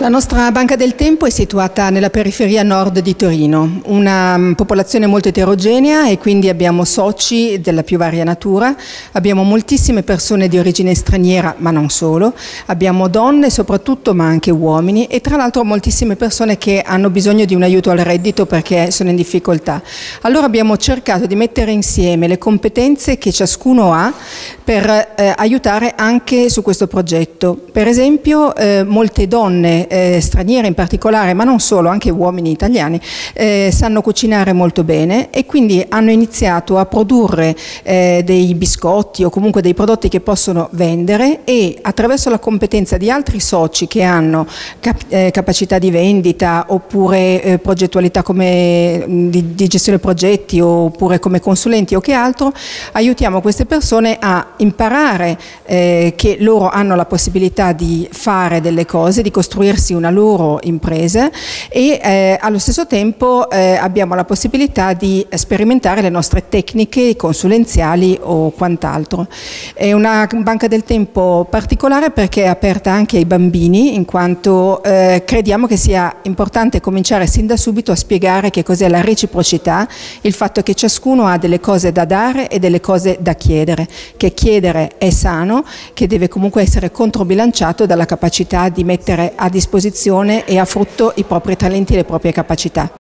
La nostra Banca del Tempo è situata nella periferia nord di Torino, una popolazione molto eterogenea e quindi abbiamo soci della più varia natura, abbiamo moltissime persone di origine straniera ma non solo, abbiamo donne soprattutto ma anche uomini e tra l'altro moltissime persone che hanno bisogno di un aiuto al reddito perché sono in difficoltà. Allora abbiamo cercato di mettere insieme le competenze che ciascuno ha per aiutare anche su questo progetto. Per esempio molte donne straniere in particolare, ma non solo, anche uomini italiani, sanno cucinare molto bene e quindi hanno iniziato a produrre dei biscotti o comunque dei prodotti che possono vendere e attraverso la competenza di altri soci che hanno capacità di vendita oppure progettualità come di gestione progetti oppure come consulenti o che altro, aiutiamo queste persone a imparare che loro hanno la possibilità di fare delle cose, di costruirsi una loro impresa e allo stesso tempo abbiamo la possibilità di sperimentare le nostre tecniche consulenziali o quant'altro. È una banca del tempo particolare perché è aperta anche ai bambini, in quanto crediamo che sia importante cominciare sin da subito a spiegare che cos'è la reciprocità, il fatto che ciascuno ha delle cose da dare e delle cose da chiedere, che chiedere è sano, che deve comunque essere controbilanciato dalla capacità di mettere a disposizione e a frutto i propri talenti e le proprie capacità.